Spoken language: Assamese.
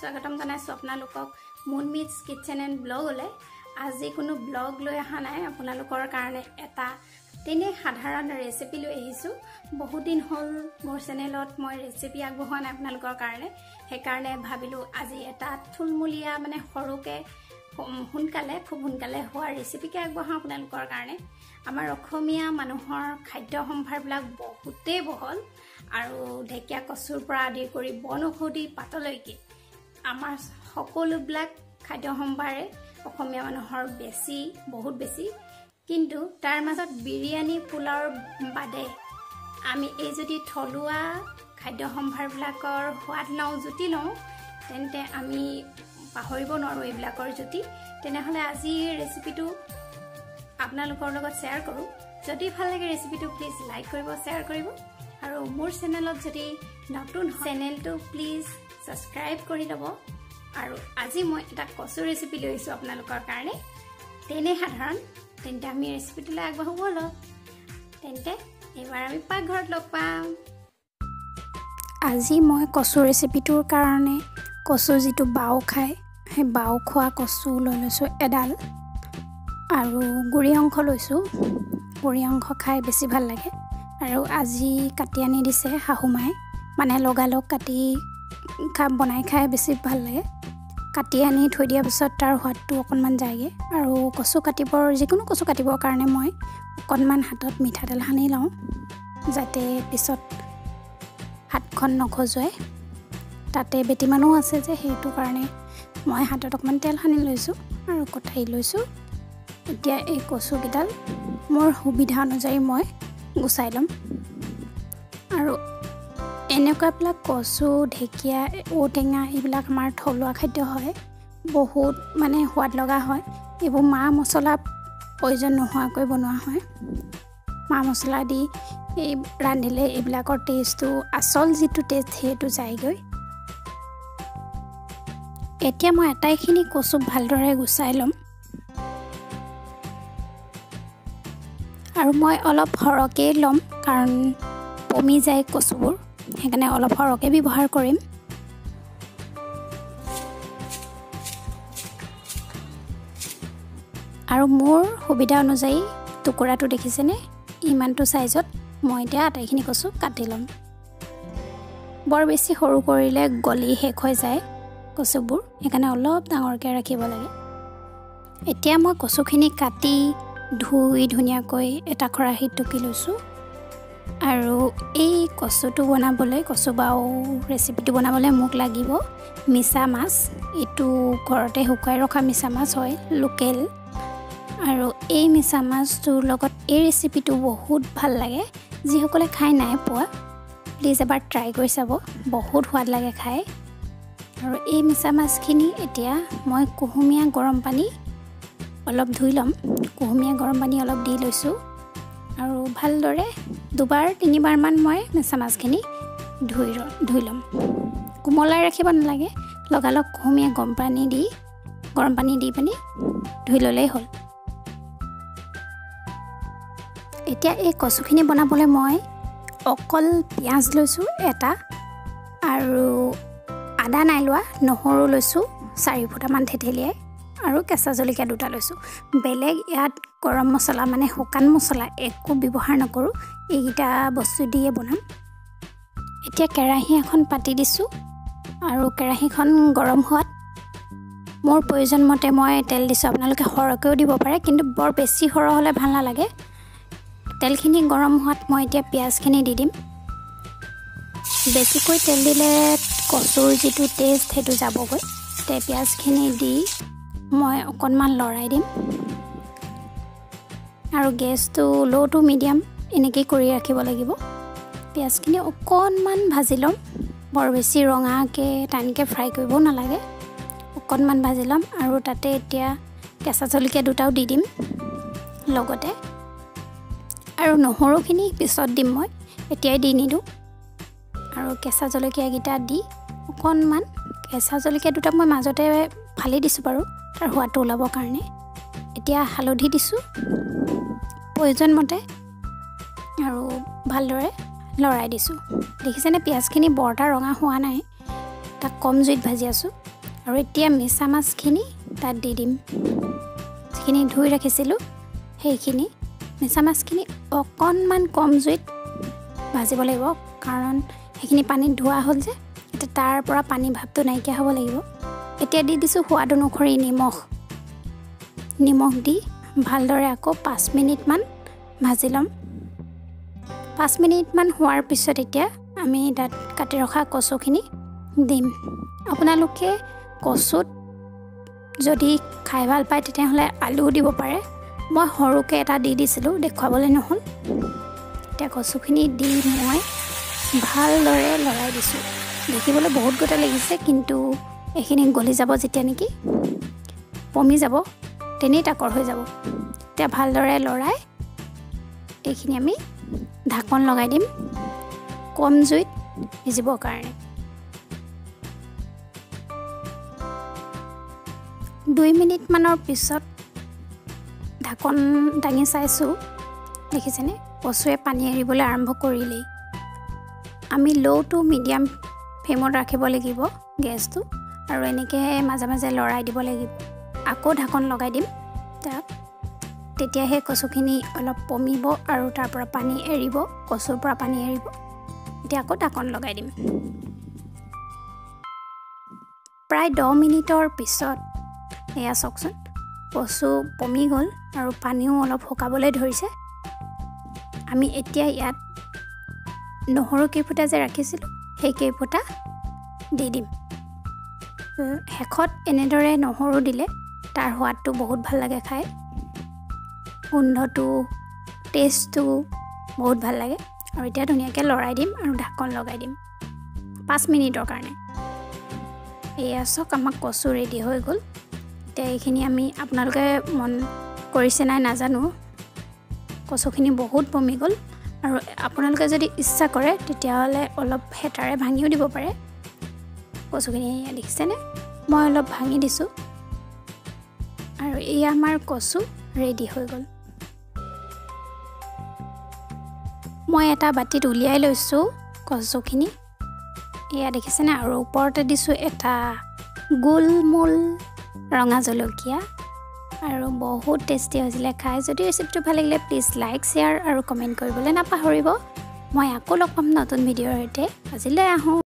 স্বাগতম জানাইছো আপোনালোকক মুনমিটস কিচেন এণ্ড ব্লগলে। আজি কোনো ব্লগ লৈ অহা নাই, আপোনালোকৰ কাৰণে এটা তেনে সাধাৰণ ৰেচিপি লৈ আহিছো। বহুত দিন হ'ল মোৰ চেনেলত মই ৰেচিপি আগবঢ়োৱা নাই আপোনালোকৰ কাৰণে, সেইকাৰণে ভাবিলো আজি এটা থুলমূলীয়া মানে সৰুকে খুব সোনকালে হোৱা ৰেচিপিকে আগবঢ়াওঁ আপোনালোকৰ কাৰণে। আমাৰ অসমীয়া মানুহৰ খাদ্য সম্ভাৰবিলাক বহুতেই বহল আৰু ঢেকীয়া কচুৰ পৰা আদি কৰি বনৌষধি পাতলৈকে আমাৰ সকলোবিলাক খাদ্য সম্ভাৰে অসমীয়া মানুহৰ বহুত বেছি। কিন্তু তাৰ মাজত বিৰিয়ানী পোলাওৰ বাদে আমি এই যদি থলুৱা খাদ্য সম্ভাৰবিলাকৰ সোৱাদ জুতি লওঁ তেন্তে আমি পাহৰিব নোৱাৰোঁ এইবিলাকৰ জুতি। তেনেহ'লে আজি ৰেচিপিটো আপোনালোকৰ লগত শ্বেয়াৰ কৰোঁ। যদি ভাল লাগে ৰেচিপিটো প্লিজ লাইক কৰিব, শ্বেয়াৰ কৰিব, আৰু মোৰ চেনেলত যদি নতুন চেনেলটো প্লিজ ছাবস্ক্ৰাইব কৰি ল'ব। আৰু আজি মই এটা কচু ৰেচিপি লৈ আহিছোঁ আপোনালোকৰ কাৰণে, তেনে সাধাৰণ। তেন্তে আমি ৰেচিপিটোলৈ আগবাঢ়ো ব'লক। তেন্তে এইবাৰ আমি পাকঘৰত লগ পাম। আজি মই কচু ৰেচিপিটোৰ কাৰণে কচু যিটো বাও খায় সেই বাও খোৱা কচু লৈ লৈছোঁ এডাল, আৰু গুৰি অংশ লৈছোঁ। গুৰি অংশ খাই বেছি ভাল লাগে, আৰু আজি কাটি আনি দিছে শাহুমাই, মানে লগালগ কাটি বনাই খাই বেছি ভাল লাগে। কাটি আনি থৈ দিয়াৰ পিছত তাৰ সোৱাদটো অকণমান যায়গৈ। আৰু যিকোনো কচু কাটিবৰ কাৰণে মই অকণমান হাতত মিঠাতেল সানি লওঁ, যাতে পিছত হাতখন নখজুৱায়। তাতে বেটিমানো আছে যে, সেইটো কাৰণে মই হাতত অকণমান তেল সানি লৈছোঁ আৰু কটাৰী লৈছোঁ। এতিয়া এই কচুকেইডাল মোৰ সুবিধা অনুযায়ী মই গুচাই ল'ম। আৰু এনেকুৱাবিলাক কচু, ঢেকীয়া, ঔটেঙা এইবিলাক আমাৰ থলুৱা খাদ্য হয়, বহুত মানে সোৱাদ লগা হয়। এইবোৰ মা মছলা প্ৰয়োজন নোহোৱাকৈ বনোৱা হয়। মা মছলা দি ৰান্ধিলে এইবিলাকৰ টেষ্টটো, আচল যিটো টেষ্ট সেইটো যায়গৈ। এতিয়া মই আটাইখিনি কচু ভালদৰে গুচাই ল'ম, আৰু মই অলপ সৰহকৈ ল'ম কাৰণ পমি যায় কচুবোৰ, সেইকাৰণে অলপ সৰহকৈ ব্যৱহাৰ কৰিম। আৰু মোৰ সুবিধা অনুযায়ী টুকুৰাটো দেখিছেনে, ইমানটো চাইজত মই এতিয়া আটাইখিনি কচু কাটি ল'ম। বৰ বেছি সৰু কৰিলে গলি শেষ হৈ যায় কচুবোৰ, সেইকাৰণে অলপ ডাঙৰকৈ ৰাখিব লাগে। এতিয়া মই কচুখিনি কাটি ধুই ধুনীয়াকৈ এটা খৰাহীত টুকি লৈছোঁ। আৰু এই কচুটো বনাবলৈ, কচু বাও ৰেচিপিটো বনাবলৈ মোক লাগিব মিছা মাছ। এইটো ঘৰতে শুকুৱাই ৰখা মিছা মাছ হয়, লোকেল। আৰু এই মিছা মাছটোৰ লগত এই ৰেচিপিটো বহুত ভাল লাগে। যিসকলে খাই নাই পোৱা প্লিজ এবাৰ ট্ৰাই কৰি চাব, বহুত সোৱাদ লাগে খাই। আৰু এই মিছা মাছখিনি এতিয়া মই কুহুমীয়া গৰম পানী অলপ ধুই ল'ম। কুহুমীয়া গৰম পানী অলপ দি লৈছোঁ, আৰু ভালদৰে 2-3বাৰমান মই মিছা মাছখিনি ধুই ল'ম। কোমলাই ৰাখিব নালাগে, লগালগ কুহুমীয়া গৰম পানী দি পিনি ধুই ল'লেই হ'ল। এতিয়া এই কচুখিনি বনাবলৈ মই অকল পিঁয়াজ লৈছোঁ এটা, আৰু আদা নাই লোৱা, নহৰু লৈছোঁ 4 ফুটামান থেতেলিয়াই, আৰু কেঁচা জলকীয়া 2টা লৈছোঁ। বেলেগ ইয়াত গৰম মছলা মানে শুকান মছলা একো ব্যৱহাৰ নকৰোঁ, এইকেইটা বস্তু দিয়ে বনাম। এতিয়া কেৰাহী এখন পাতি দিছোঁ, আৰু কেৰাহীখন গৰম হোৱাত মোৰ প্ৰয়োজন মতে মই তেল দিছোঁ। আপোনালোকে সৰহকৈও দিব পাৰে, কিন্তু বৰ বেছি সৰহ হ'লে ভাল নালাগে। তেলখিনি গৰম হোৱাত মই এতিয়া পিঁয়াজখিনি দি দিম। বেছিকৈ তেল দিলে কচুৰ যিটো টেষ্ট সেইটো যাবগৈ। এতিয়া পিঁয়াজখিনি দি মই অকণমান লৰাই দিম, আৰু গেছটো ল' টু মিডিয়াম এনেকৈ কৰি ৰাখিব লাগিব। পিঁয়াজখিনি অকণমান ভাজি ল'ম, বৰ বেছি ৰঙাকৈ টানকৈ ফ্ৰাই কৰিবও নালাগে, অকণমান ভাজি ল'ম। আৰু তাতে এতিয়া কেঁচা জলকীয়া 2টাও দি দিম লগতে, আৰু নহৰুখিনি পিছত দিম, মই এতিয়াই দি নিদিওঁ। আৰু কেঁচা জলকীয়াকেইটা দি অকণমান, কেঁচা জলকীয়া 2টা মই মাজতে ফালি দিছোঁ বাৰু তাৰ সোৱাদটো ওলাবৰ কাৰণে। এতিয়া হালধি দিছোঁ প্ৰয়োজন মতে, আৰু ভালদৰে লৰাই দিছোঁ। দেখিছেনে পিঁয়াজখিনি বৰ এটা ৰঙা হোৱা নাই, তাক কম জুইত ভাজি আছোঁ আৰু এতিয়া মিছা মাছখিনি তাত দি দিম যিখিনি ধুই ৰাখিছিলোঁ সেইখিনি মিছা মাছখিনি অকণমান কম জুইত ভাজিব লাগিব কাৰণ সেইখিনি পানীত ধোৱা হ'ল যে এতিয়া তাৰ পৰা পানী ভাৱটো নাইকিয়া হ'ব লাগিব এতিয়া দি দিছোঁ সোৱাদ অনুসৰি নিমখ দি ভালদৰে আকৌ 5 মিনিটমান ভাজি ল'ম 5 মিনিটমান হোৱাৰ পিছত এতিয়া আমি তাত কাটি ৰখা কচুখিনি দিম আপোনালোকে কচুত যদি খাই ভাল পায় তেতিয়াহ'লে আলু দিব পাৰে মই সৰুকৈ এটা দি দিছিলোঁ দেখুৱাবলৈ নহ'ল এতিয়া কচুখিনি দি মই ভালদৰে লৰাই দিছোঁ দেখিবলৈ বহুত গোটা লাগিছে কিন্তু এইখিনি গলি যাব যেতিয়া নেকি পমি যাব তেনেই টাকৰ হৈ যাব এতিয়া ভালদৰে লৰাই এইখিনি আমি ঢাকন লগাই দিম কম জুইত সিজিবৰ কাৰণে 2 মিনিটমানৰ পিছত ঢাকন দাঙি চাইছোঁ দেখিছেনে কচুৱে পানী এৰিবলৈ আৰম্ভ কৰিলেই আমি ল' টু মিডিয়াম ফ্লেমত ৰাখিব লাগিব গেছটো আৰু এনেকৈ মাজে মাজে লৰাই দিব লাগিব আকৌ ঢাকন লগাই দিম তাত তেতিয়াহে কচুখিনি অলপ পমিব আৰু তাৰ পৰা পানী এৰিব কচুৰ পৰা পানী এৰিব এতিয়া আকৌ ঢাকন লগাই দিম প্ৰায় 10 মিনিটৰ পিছত এয়া চাওকচোন কচু পমি গ'ল আৰু পানীও অলপ শুকাবলৈ ধৰিছে আমি এতিয়া ইয়াত নহৰু কেইফুটা যে ৰাখিছিলোঁ সেই কেইফুটা দি দিম শেষত এনেদৰে নহৰু দিলে তাৰ সোৱাদটো বহুত ভাল লাগে খাই গোন্ধটো টেষ্টটো বহুত ভাল লাগে আৰু এতিয়া ধুনীয়াকৈ লৰাই দিম আৰু ঢাকন লগাই দিম 5 মিনিটৰ কাৰণে এয়া চাওক আমাৰ কচু ৰেডি হৈ গ'ল এতিয়া এইখিনি আমি আপোনালোকে মন কৰিছে নাই নাজানো কচুখিনি বহুত পমি গ'ল আৰু আপোনালোকে যদি ইচ্ছা কৰে তেতিয়াহ'লে অলপ হেতাৰে ভাঙিও দিব পাৰে কচুখিনি দেখিছেনে মই অলপ ভাঙি দিছোঁ আৰু এই আমাৰ কচু ৰেডি হৈ গ'ল মই এটা বাটিত উলিয়াই লৈছোঁ কচুখিনি এয়া দেখিছেনে আৰু ওপৰতে দিছোঁ এটা গোলমোল ৰঙা জলকীয়া আৰু বহুত টেষ্টি হৈছিলে খাই যদি ৰেচিপিটো ভাল লাগিলে প্লিজ লাইক শ্বেয়াৰ আৰু কমেণ্ট কৰিবলৈ নাপাহৰিব মই আকৌ লগ পাম নতুন ভিডিঅ'ৰ সৈতে আজিলৈ আহোঁ